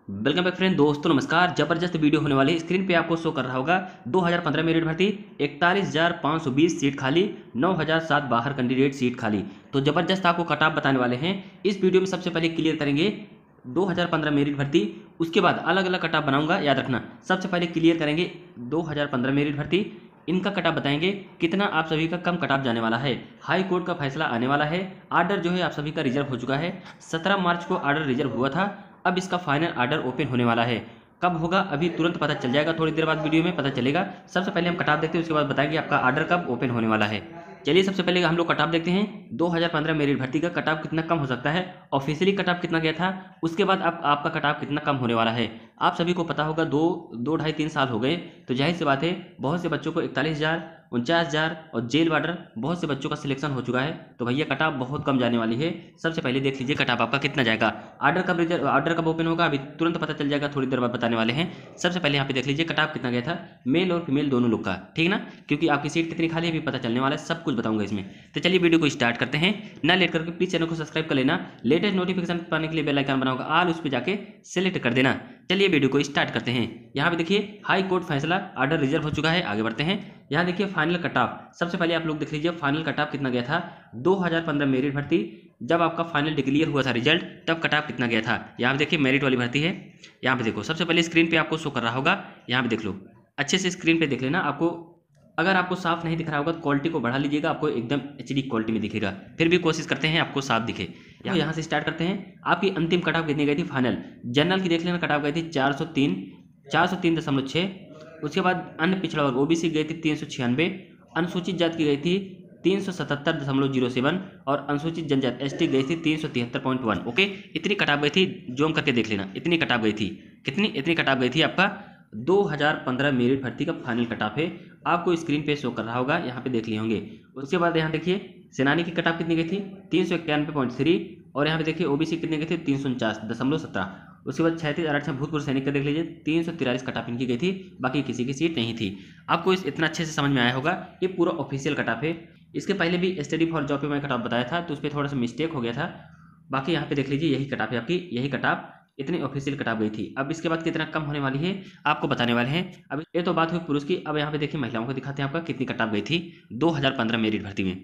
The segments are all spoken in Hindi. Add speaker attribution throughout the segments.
Speaker 1: Welcome back friend. दोस्तों नमस्कार। जबरदस्त वीडियो होने वाली है। स्क्रीन पे आपको शो कर रहा होगा 2015 मेरिट भर्ती, 41,520 सीट खाली, 9,007 बाहर कैंडिडेट सीट खाली। तो जबरदस्त आपको कट ऑफ बताने वाले हैं इस वीडियो में। सबसे पहले क्लियर करेंगे 2015 मेरिट भर्ती, उसके बाद अलग अलग कट ऑफ बनाऊंगा, याद रखना। सबसे पहले क्लियर करेंगे 2015 मेरिट भर्ती, इनका कट ऑफ बताएंगे कितना आप सभी का कम कट ऑफ जाने वाला है। हाई कोर्ट का फैसला आने वाला है। आर्डर जो है आप सभी का रिजर्व हो चुका है। 17 मार्च को आर्डर रिजर्व हुआ था। अब इसका फाइनल आर्डर ओपन होने वाला है। कब होगा अभी तुरंत पता चल जाएगा, थोड़ी देर बाद वीडियो में पता चलेगा। सबसे पहले हम कट ऑफ देखते हैं, उसके बाद बताएंगे आपका आर्डर कब ओपन होने वाला है। चलिए सबसे पहले हम लोग कट ऑफ देखते हैं। 2015 मेरिट भर्ती का कट ऑफ कितना कम हो सकता है, ऑफिशियली कट ऑफ कितना गया था, उसके बाद अब आपका कट ऑफ कितना कम होने वाला है। आप सभी को पता होगा दो ढाई 3 साल हो गए, तो जाहिर सी बात है बहुत से बच्चों को 41,000, 49,000 और जेल वार्डर बहुत से बच्चों का सिलेक्शन हो चुका है। तो भैया कट ऑफ बहुत कम जाने वाली है। सबसे पहले देख लीजिए कट ऑफ आपका कितना जाएगा। आर्डर कब ओपन होगा अभी तुरंत पता चल जाएगा, थोड़ी देर बाद बताने वाले हैं। सबसे पहले यहाँ पे देख लीजिए कट ऑफ कितना गया था मेल और फीमेल दोनों लोग का, ठीक ना, क्योंकि आपकी सीट कितनी खाली है अभी पता चलने वाला है, सब कुछ बताऊंगा इसमें। तो चलिए वीडियो को स्टार्ट करते हैं। ना लेट करके प्लीज चैनल को सब्सक्राइब कर लेना। लेटेस्ट नोटिफिकेशन पाने के लिए बेल आइकन बनाओगा ऑल, उस पर जाके सेलेक्ट कर देना। चलिए वीडियो को स्टार्ट करते हैं। यहाँ पे देखिए हाई कोर्ट फैसला, आर्डर रिजर्व हो चुका है। आगे बढ़ते हैं। यहाँ देखिए फाइनल कट ऑफ। सबसे पहले आप लोग देख लीजिए फाइनल कट ऑफ कितना गया था 2015 मेरिट भर्ती। जब आपका फाइनल डिक्लेयर हुआ था रिजल्ट, तब कट ऑफ कितना गया था। यहाँ पे देखिए मेरिट वाली भर्ती है। यहाँ पे देखो सबसे पहले स्क्रीन पे आपको शो कर रहा होगा, यहाँ पे देख लो अच्छे से, स्क्रीन पे देख लेना। आपको अगर आपको साफ नहीं दिख रहा होगा तो क्वालिटी को बढ़ा लीजिएगा, आपको एकदम एचडी क्वालिटी में दिखेगा। फिर भी कोशिश करते हैं आपको साफ दिखे। यहाँ से स्टार्ट करते हैं। आपकी अंतिम कट ऑफ कितनी गई थी फाइनल, जनरल की देख लेना कट ऑफ गई थी 403.6। उसके बाद अन्य पिछड़ा वर्ग ओबीसी गई थी 396, अनुसूचित जाति की गई थी 377.07 और अनुसूचित जनजाति एसटी गई थी 373.1। ओके, इतनी कट ऑफ गई थी, जूम करके देख लेना। इतनी कट ऑफ गई थी, इतनी कट ऑफ गई थि आपका 2015 मेरिट भर्ती का फाइनल कट ऑफ है। आपको स्क्रीन पे शो कर रहा होगा, यहाँ पे देख लिए होंगे। उसके बाद यहाँ देखिए सेनानी की कट ऑफ कितनी गई थी 391.3 और यहाँ पे देखिए ओबीसी कितनी गई थी 349.17। उसके बाद 36 आरक्षण भूतपूर्व सैनिक का देख लीजिए 343 कट ऑफ इनकी गई थी, बाकी किसी की सीट नहीं थी। आपको इतना अच्छे से समझ में आया होगा, ये पूरा ऑफिशियल कट ऑफ है। इसके पहले भी स्टडी फॉर जॉब पे मैं कट ऑफ बताया था, तो उस पर थोड़ा सा मिस्टेक हो गया था। बाकी यहाँ पे देख लीजिए यही कट ऑफ है आपकी, यही कट ऑफ इतनी ऑफिशियल कट ऑफ गई थी। अब इसके बाद कितना कम होने वाली है आपको बताने वाले हैं। अब ये तो बात हुई पुरुष की, अब यहाँ पे देखिए महिलाओं को दिखाते हैं आपका कितनी कट ऑफ गई थी 2015 मेरिट भर्ती में।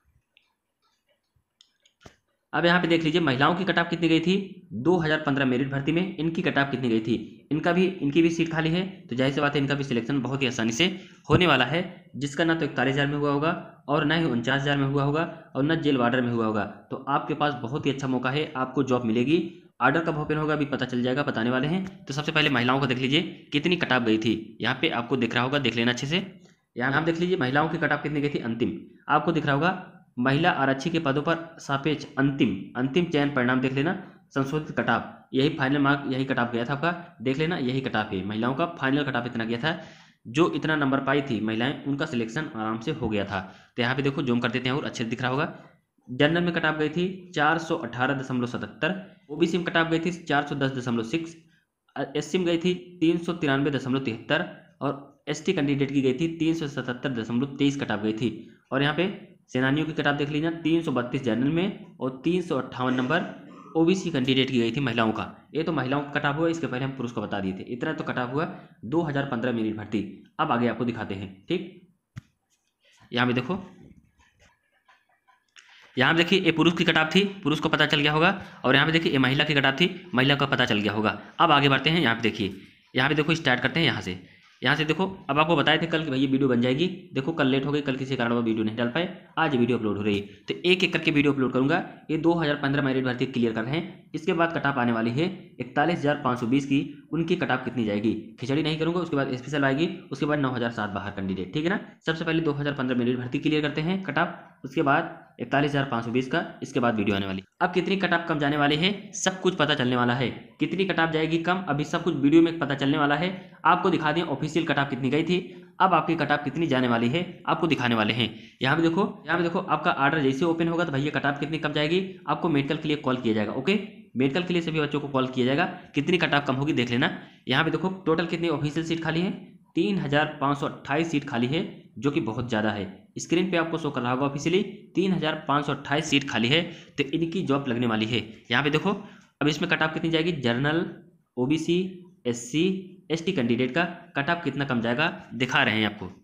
Speaker 1: अब यहाँ पे देख लीजिए महिलाओं की कट ऑफ कितनी गई थी 2015 मेरिट भर्ती में, इनकी कट ऑफ कितनी गई थी। इनकी भी सीट खाली है, तो जाहिर सी बात है इनका भी सिलेक्शन बहुत ही आसानी से होने वाला है। जिसका ना तो 41,000 में हुआ होगा और ना ही 49,000 में हुआ होगा और ना जेल वार्डर में हुआ होगा। तो आपके पास बहुत ही अच्छा मौका है, आपको जॉब मिलेगी। आर्डर कब ओपन होगा अभी पता चल जाएगा, बताने वाले हैं। तो सबसे पहले महिलाओं को देख लीजिए कितनी कट ऑफ गई थी। यहाँ पे आपको दिख रहा होगा, देख लेना अच्छे से। यहाँ देख लीजिए महिलाओं की कट ऑफ कितनी गई थी अंतिम, आपको दिख रहा होगा। महिला आरक्षी के पदों पर सापेक्ष अंतिम चयन परिणाम देख लेना, संशोधित कट ऑफ, यही फाइनल मार्क, यही कट ऑफ गया था आपका, देख लेना यही कट ऑफ है। महिलाओं का फाइनल कट ऑफ इतना गया था, जो इतना नंबर पाई थी महिलाएं उनका सिलेक्शन आराम से हो गया था। तो यहाँ पे देखो जूम कर देते हैं और अच्छे से दिख रहा होगा। जनरल में कट ऑफ गई थी 418.77, ओबीसी में कट ऑफ गई थी 410.6, एससी में गई थी 393.73 और एसटी कैंडिडेट की गई थी 377.23 कट ऑफ गई थी। और यहाँ पे सेनानियों की कट ऑफ देख लीजिए 332 जनरल में और 358 नंबर ओबीसी कैंडिडेट की गई थी महिलाओं का। ये तो महिलाओं का कट ऑफ हुआ, इसके पहले हम पुरुष को बता दिए थे। इतना तो कट ऑफ हुआ 2015 मेरिट भर्ती। अब आगे आपको दिखाते हैं, ठीक। यहाँ पे देखो, यहाँ पे देखिए ये पुरुष की कट ऑफ थी, पुरुष को पता चल गया होगा। और यहाँ पे देखिए ये महिला की कट ऑफ थी, महिला का पता चल गया होगा। अब आगे बढ़ते हैं। यहाँ पे देखिए, यहाँ पे देखो स्टार्ट करते हैं यहाँ से देखो। अब आपको बताए थे कल कि भाई ये वीडियो बन जाएगी, देखो कल लेट हो गई, कल किसी कारण वो वीडियो नहीं डाल पाए, आज वीडियो अपलोड हो रही है। तो एक एक करके वीडियो अपलोड करूंगा। ये 2015 मेरिट भर्ती क्लियर कर रहे हैं। इसके बाद कट ऑफ आने वाली है 41,520 की, उनकी कट ऑफ कितनी जाएगी, खिचड़ी नहीं करूंगा। उसके बाद स्पेशल आएगी, उसके बाद 9,007 बाहर कैंडिडेट, ठीक है ना। सबसे पहले 2015 मेरिट भर्ती क्लियर करते हैं कट ऑफ, उसके बाद 41,520 का, इसके बाद वीडियो आने वाली। अब कितनी कट ऑफ कम जाने वाली है सब कुछ पता चलने वाला है। कितनी कट ऑफ जाएगी कम अभी सब कुछ वीडियो में पता चलने वाला है। आपको दिखा दें ऑफिशियल कट ऑफ कितनी गई थी, अब आपकी कट ऑफ कितनी जाने वाली है आपको दिखाने वाले हैं। यहाँ पे देखो आपका आर्डर जैसे ओपन होगा तो भैया कट ऑफ कितनी कम जाएगी, आपको मेडिकल के लिए कॉल किया जाएगा। ओके, मेडिकल के लिए सभी बच्चों को कॉल किया जाएगा, कितनी कट ऑफ कम होगी देख लेना। यहाँ पे देखो टोटल कितनी ऑफिशियल सीट खाली है, 3,528 सीट खाली है, जो कि बहुत ज़्यादा है। स्क्रीन पे आपको शो कर रहा होगा ऑफिशियली 3,528 सीट खाली है, तो इनकी जॉब लगने वाली है। यहाँ पे देखो अब इसमें कट ऑफ कितनी जाएगी, general OBC, SC, ST candidate का कट ऑफ कितना कम जाएगा दिखा रहे हैं आपको।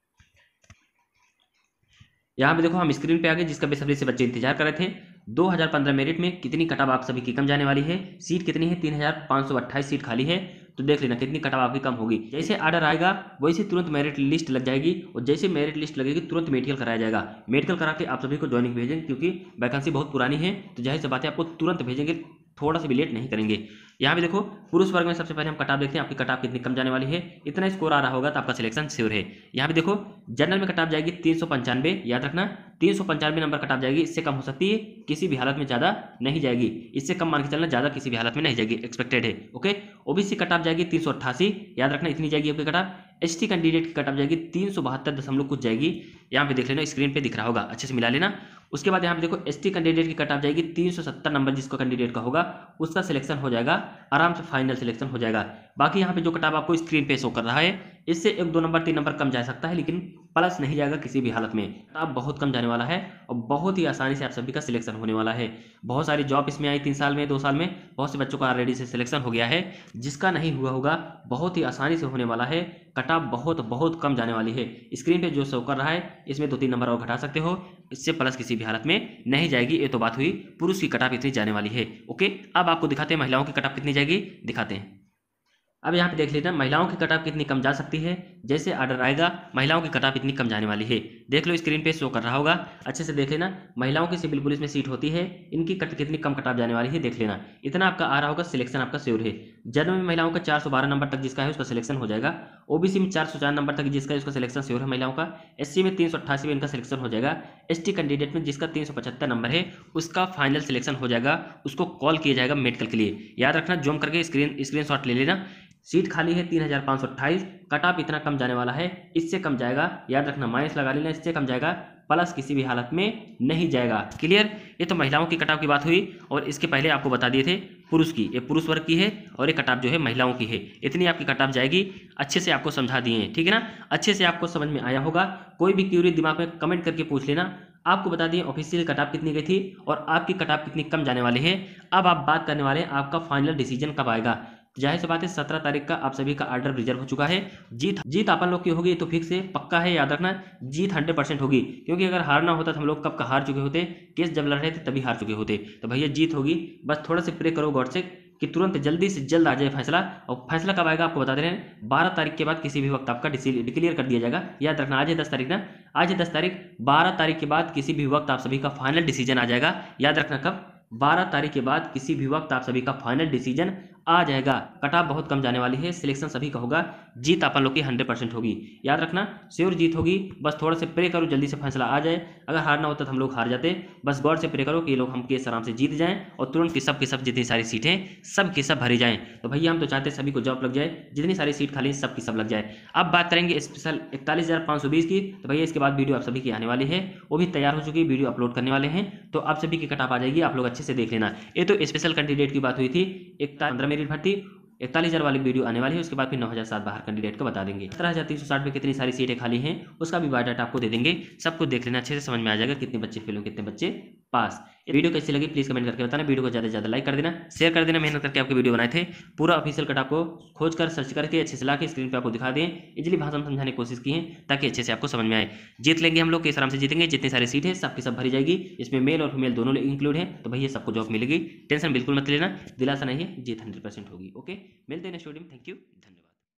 Speaker 1: यहाँ पे देखो हम स्क्रीन पे आ गए, जिसका बेसब्री से बच्चे इंतजार कर रहे थे। 2015 मेरिट में कितनी कटाव आप सभी की कम जाने वाली है, सीट कितनी है, 3528 सीट खाली है। तो देख लेना कितनी कटाव आपकी कम होगी। जैसे आर्डर आएगा वैसे तुरंत मेरिट लिस्ट लग जाएगी, और जैसे मेरिट लिस्ट लगेगी तुरंत मेडिकल कराया जाएगा। मेडिकल करा के आप सभी को ज्वाइनिंग भेजेंगे, क्योंकि वैकेंसी बहुत पुरानी है, तो जाहिर सी बात है आपको तुरंत भेजेंगे, थोड़ा सा भी लेट नहीं करेंगे। यहाँ भी देखो पुरुष वर्ग में सबसे पहले हम कटाव देखते हैं, आपकी कटाव कितनी कम जाने वाली है। इतना स्कोर आ रहा होगा तो आपका सिलेक्शन श्योर है। यहाँ भी देखो जनरल में कटाव जाएगी 395, याद रखना 395 नंबर कटाव जाएगी, इससे कम हो सकती है, किसी भी हालत में ज़्यादा नहीं जाएगी, इससे कम मान के चलना, ज़्यादा किसी भी हालत में नहीं जाएगी, एक्सपेक्टेड है। ओके, ओबीसी कटाव जाएगी 388, याद रखना इतनी जाएगी आपकी कटाव। एसटी कैंडिडेट की कटाव जाएगी 372 कुछ जाएगी, यहाँ पे देख लेना, स्क्रीन पे दिख रहा होगा, अच्छे से मिला लेना। उसके बाद यहाँ पे देखो एसटी कैंडिडेट की कटाव जाएगी 370 नंबर, जिसको कैंडिडेट का होगा उसका सिलेक्शन हो जाएगा, आराम से फाइनल सिलेक्शन हो जाएगा। बाकी यहाँ पे जो कटाव आपको स्क्रीन पे शो कर रहा है, इससे 1-2 नंबर 3 नंबर कम जा सकता है, लेकिन प्लस नहीं जाएगा किसी भी हालत में। कटाव बहुत कम जाने वाला है और बहुत ही आसानी से आप सभी का सिलेक्शन होने वाला है। बहुत सारी जॉब इसमें आई 3 साल में, 2 साल में, बहुत से बच्चों का ऑलरेडी से सिलेक्शन हो गया है। जिसका नहीं हुआ होगा बहुत ही आसानी से होने वाला है, कटाव बहुत कम जाने वाली है। स्क्रीन पे जो शो कर रहा है इसमें 2-3 नंबर और घटा सकते हो, इससे प्लस किसी भी हालत में नहीं जाएगी। ये तो बात हुई पुरुष की कटाव इतनी जाने वाली है। ओके, अब आपको दिखाते हैं महिलाओं की कटाव कितनी जाएगी, दिखाते हैं। अब यहाँ पे देख लेना महिलाओं की कटाव कितनी कम जा सकती है। जैसे ऑर्डर आएगा महिलाओं की कटाव इतनी कम जाने वाली है, देख लो स्क्रीन पे शो कर रहा होगा, अच्छे से देख लेना। महिलाओं की सिविल पुलिस में सीट होती है, इनकी कितनी कम कटाव जाने वाली है देख लेना। इतना आपका आ रहा होगा, सिलेक्शन आपका श्योर है। जनरल में महिलाओं का 412 नंबर तक जिसका है उसका सिलेक्शन हो जाएगा। ओबीसी में 404 नंबर तक जिसका है उसका सिलेक्शन श्योर है महिलाओं का। एससी में 388 में इनका सिलेक्शन हो जाएगा। एसटी कैंडिडेट में जिसका 375 नंबर है उसका फाइनल सिलेक्शन हो जाएगा, उसको कॉल किया जाएगा मेडिकल के लिए। याद रखना, जूम करके स्क्रीनशॉट ले लेना। सीट खाली है 3528, कट ऑफ इतना कम जाने वाला है, इससे कम जाएगा, याद रखना माइनस लगा लेना, इससे कम जाएगा, प्लस किसी भी हालत में नहीं जाएगा। क्लियर, ये तो महिलाओं की कट ऑफ की बात हुई, और इसके पहले आपको बता दिए थे पुरुष की, ये पुरुष वर्ग की है, और ये कट ऑफ जो है महिलाओं की है। इतनी आपकी कट ऑफ जाएगी, अच्छे से आपको समझा दिए हैं, ठीक है ना, अच्छे से आपको समझ में आया होगा। कोई भी क्यूरी दिमाग में कमेंट करके पूछ लेना। आपको बता दिए ऑफिशियल कट ऑफ कितनी गई थी और आपकी कट ऑफ कितनी कम जाने वाली है। अब आप बात करने वाले हैं आपका फाइनल डिसीजन कब आएगा। जाहिर सी बात है 17 तारीख का आप सभी का ऑर्डर रिजर्व हो चुका है। जीत अपन लोग की होगी तो फिक्स है, पक्का है, याद रखना जीत 100% होगी, क्योंकि अगर हारना होता तो हम लोग कब का हार चुके होते, केस जब लड़ रहे थे तभी हार चुके होते। तो भैया जीत होगी, बस थोड़ा से प्रे करो गॉड से कि तुरंत जल्दी से जल्द आ जाए फैसला। और फैसला कब आएगा आपको बता दे रहे हैं, 12 तारीख के बाद किसी भी वक्त आपका डिक्लेयर कर दिया जाएगा। याद रखना आज है 10 तारीख ना, आज है 10 तारीख, 12 तारीख के बाद किसी भी वक्त आप सभी का फाइनल डिसीजन आ जाएगा। याद रखना कब, 12 तारीख के बाद किसी भी वक्त आप सभी का फाइनल डिसीजन आ जाएगा। कट ऑफ बहुत कम जाने वाली है, सिलेक्शन सभी का होगा, जीत अपन लोग की 100% होगी। याद रखना श्योर जीत होगी, बस थोड़ा से प्रे करो जल्दी से फैसला आ जाए। अगर हारना होता तो हम लोग हार जाते, बस गॉड से प्रे करो कि ये लोग हम केस आराम से जीत जाएं और तुरंत की सब जितनी सारी सीटें सब की सब भरी जाएं। तो भैया हम तो चाहते हैं सभी को जॉब लग जाए, जितनी सारी सीट खाली सब की सब लग जाए। अब बात करेंगे स्पेशल 41,520 की, तो भैया इसके बाद वीडियो आप सभी की आने वाली है, वो भी तैयार हो चुकी है, वीडियो अपलोड करने वाले हैं, तो आप सभी की कट ऑफ आ जाएगी, आप लोग अच्छे से देख लेना। ये तो स्पेशल कैंडिडेट की बात हुई थी, 15 मेरिट भर्ती, 41,000 वाली वीडियो आने वाली है। उसके बाद फिर 9,007 बाहर कैंडिडेट को बता देंगे। 17,360 में कितनी सारी सीटें खाली हैं उसका भी बायोडाटा आपको दे देंगे, सब कुछ देख लेना, अच्छे से समझ में आ जाएगा कितने बच्चे फेल हुए कितने बच्चे पास। ये वीडियो कैसी लगी प्लीज कमेंट करके बताना, वीडियो को ज़्यादा से ज़्यादा लाइक कर देना, शेयर कर देना, मेहनत करके आपके वीडियो बनाए थे, पूरा ऑफिशियल कट आपको खोज कर सर्च करके अच्छे से ला के स्क्रीन पर आपको दिखा दें, इजिली भाषा में समझाने की कोशिश की है ताकि अच्छे से आपको समझ में आए। जीत लेंगे हम लोग, किस आराम से जीतेंगे, जितनी सारी सीट है सबकी सब भरी जाएगी, इसमें मेल और फीमेल दोनों इंक्लूड है, तो भैया सबको जॉब मिलेगी, टेंशन बिल्कुल मत लेना, दिलासा नहीं है, जीत 100% होगी। ओके, मिलते हैं नेक्स्ट वीडियो में, थैंक यू, धन्यवाद।